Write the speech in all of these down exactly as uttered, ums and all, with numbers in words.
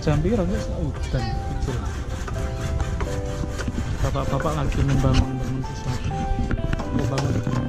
jam piro wis udan kecil. Bapak-bapak lagi membangun-bangun sesuatu. Membangun gedung.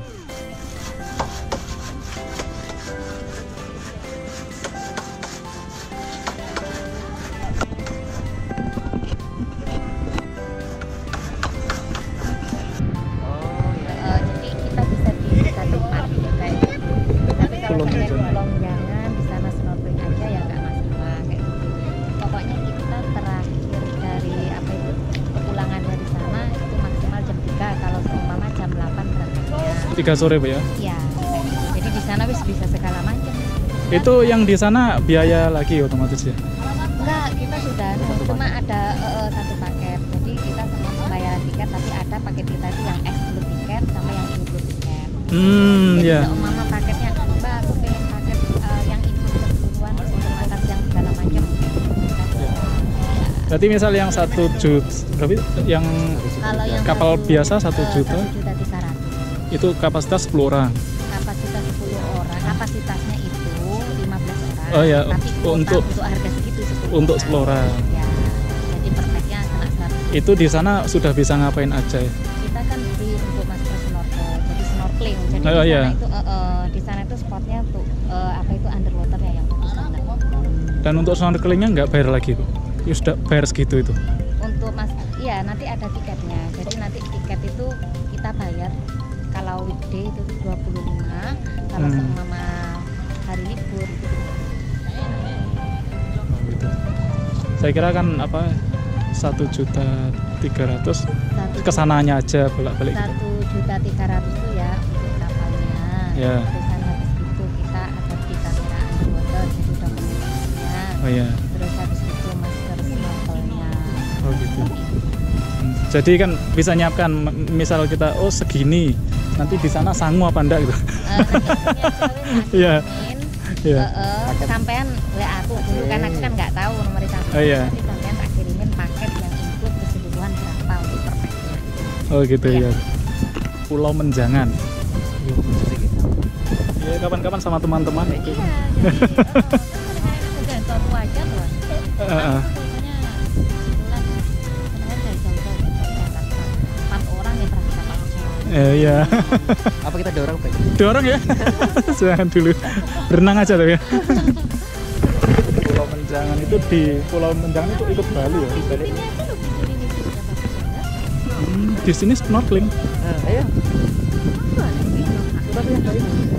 tiga sore, Bu ya? Iya. Jadi di sana wis bisa segala macam. Itu yang di sana biaya lagi otomatis ya? Enggak, kita sudah cuma ada uh, satu paket. Jadi kita semua pembayaran tiket, tapi ada paket kita itu yang exclude tiket sama yang include tiket. Hmm, jadi ya. kalau mama paketnya, Mbak aku pengen paket uh, yang include keseluruhan untuk makan yang segala macam. Ya. Berarti misal yang satu juta, berapa? Yang, kalau yang kapal satu, biasa satu uh, juta? satu juta tiga ratus. Itu kapasitas sepuluh orang. Kapasitas sepuluh orang, kapasitasnya itu lima belas orang. Oh ya, tapi kuota untuk untuk harga segitu sepuluh untuk sepuluh orang. Ya, jadi perfectnya kena seratus. Itu di sana sudah bisa ngapain aja ya? Kita kan free untuk master snorkel, jadi snorkeling. Jadi Oh, di sana iya. itu uh, uh, di sana itu spotnya tuh uh, apa itu underwater ya yang bagus banget. Dan untuk snorkelingnya nggak bayar lagi, Bu? Ya sudah bayar segitu itu? Untuk mas, iya nanti ada tiketnya. Jadi nanti tiket itu kita bayar. Kalau weekday itu dua puluh lima, kalau Hmm. seumpama hari libur itu Oh, gitu. Saya kira kan apa satu juta tiga ratus kesananya aja bolak-balik gitu. satu juta tiga ratus itu ya untuk kapalnya. Ya. Terus habis itu kita ada di kamera underwater, jadi dokumentasinya. Oh ya. Terus habis itu master snorkelnya. Oh gitu. Hmm. Jadi kan bisa nyiapkan misal kita oh segini nanti di sana sangu apa enggak gitu. Iya. Iya. Sampean W A aku dulu kan aku kan nggak tahu nomor sampean. Oh iya. Nanti sampean tak kirimin paket yang include keseluruhan berapa untuk perfectnya. Oh gitu Iya. ya. Pulau Menjangan. Iya, kapan-kapan sama teman-teman. Iya, jadi kadang-kadang udah tahu aja loh. Heeh. Biasanya kebetulan sebenarnya dari jauh-jauh dari Jakarta. Empat orang yang pernah kita pakai. Eh, iya. Apa kita dorong, Pak? Dorong ya. Jangan dulu. Berenang aja tuh ya. Pulau Menjangan itu di Pulau Menjangan itu ikut Bali ya. Di Bali. Ini aja loh di sini nih sudah bagus banget. Hmm, di sini snorkeling. Nah, ayo. Coba lihat dari sini.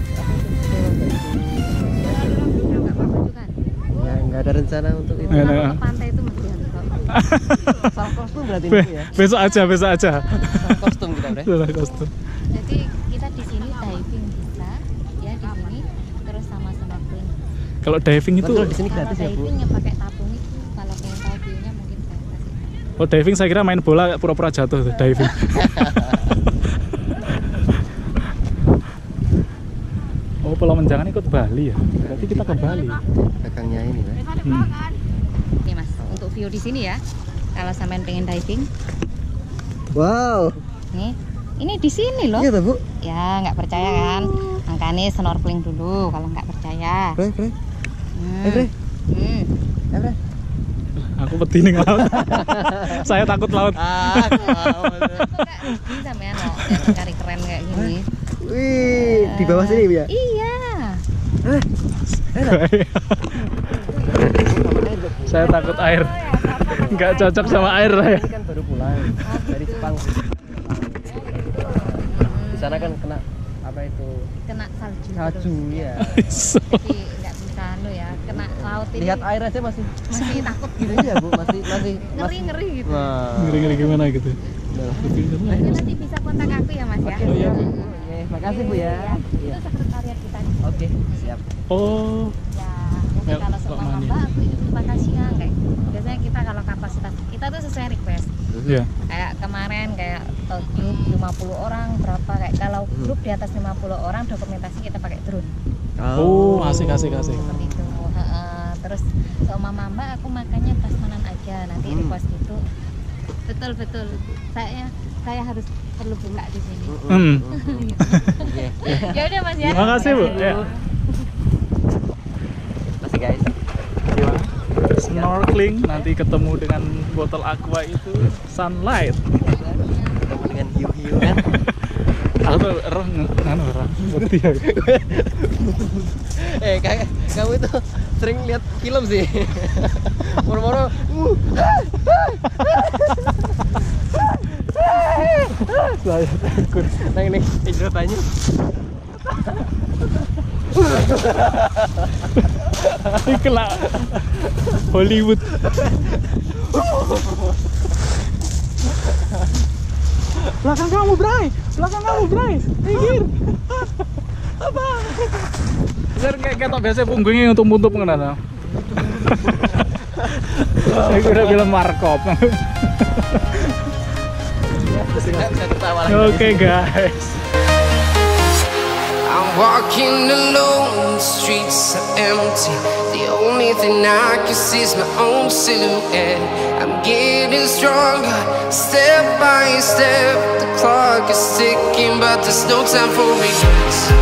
Nggak apa-apa juga. Ya, nggak ada rencana untuk itu. Nggak ada. Kalau ke pantai itu mesti harus bawa. Soal kostum berarti Be ini ya. besok aja, besok aja. Soal kostum kita, Bre. Salah kostum. Jadi kita di sini diving bisa, ya di sini terus sama snorkeling. Kalau diving itu, Kalau di sini Kalau gratis ya, Bu. diving yang pakai tabung itu, kalau pengen tahu view-nya mungkin saya kasih. oh diving saya kira main bola pura-pura jatuh tuh, diving. Oh Pulau Menjangan ikut Bali ya. Berarti kita ke Bali. Belakangnya ini, Bre. Hmm. Nih Mas, untuk view di sini ya. Kalau sampean pengen diving, Wow. nih, ini di sini loh. Iya, tuh, Bu. Ya nggak percaya kan? Makanya snorkeling dulu kalau nggak percaya. Bre, Bre. Hmm. Eh, Bre. Hmm. Eh, Bre. Aku peti nih laut. Saya takut laut. Ah, wow. Bisa men loh, cari keren kayak gini. Wih, di bawah sini, Bu ya? Iya. Eh. Saya takut air. Nggak cocok sama air saya. Ini kan baru pulang dari Jepang. Di sana kan kena apa itu? Kena salju. Salju ya. Jadi nggak bisa anu ya, kena laut ini. Lihat air aja masih Masih takut gitu. Iya, Bu, masih masih Ngeri ngeri gitu. Wah. Ngeri-ngeri gimana gitu. Ya, nanti bisa kontak aku ya Mas ya. Oh, iya, Bu. Oke, makasih, Bu ya. Itu sekretariat kita. Oke, siap. Oh, Ya, jadi Ya, kalau Pak seumpama Mani. Mbak aku ini terima kasih ya kayak biasanya kita kalau kapasitas kita tuh sesuai request. ya. Kayak kemarin kayak uh, grup lima puluh orang berapa kayak kalau grup di atas lima puluh orang dokumentasi kita pakai drone. Oh, asik asik asik. Seperti itu. Heeh. Terus seumpama Mbak aku makannya prasmanan aja nanti Hmm. request itu. Betul betul. Saya saya harus perlu buka di sini. Hmm. Oke. Ya udah Mas ya. Terima kasih, Bu. Ya. Makasih, guys. Gimana? snorkeling, nanti ketemu dengan botol aqua itu sunlight. Ketemu dengan hiu-hiu kan. Aku tuh roh nganu orang putih ya. Eh kayak kamu itu sering lihat film sih. Moro-moro. Saya takut. Nah ini hidrotannya. Ini kena Hollywood. Belakang kamu, Bray. Belakang kamu, Bray. Minggir. Apa? Biar kayak ketok biasa punggungnya untuk-untuk mengenal. Saya kira film Markop. Oke, guys. I'm walking alone, the streets are empty. The only thing I can see is my own silhouette. I'm getting stronger, step by step. The clock is ticking, but there's no time for regrets.